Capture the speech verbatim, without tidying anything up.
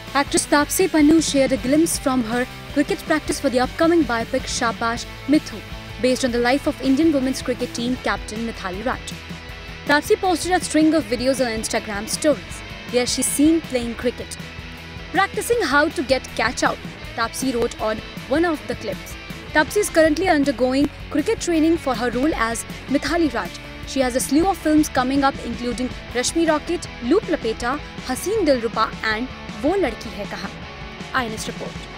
Actress Taapsee Pannu shared a glimpse from her cricket practice for the upcoming biopic Shabash Mithu, based on the life of Indian women's cricket team captain Mithali Raj. Taapsee posted a string of videos on Instagram stories, where she's seen playing cricket. Practicing how to get catch out, Taapsee wrote on one of the clips. Taapsee is currently undergoing cricket training for her role as Mithali Raj. She has a slew of films coming up, including Rashmi Rocket, Loop Lapeta, Haseen Dilruba and Wo Ladki Hai Kahan. I N S report.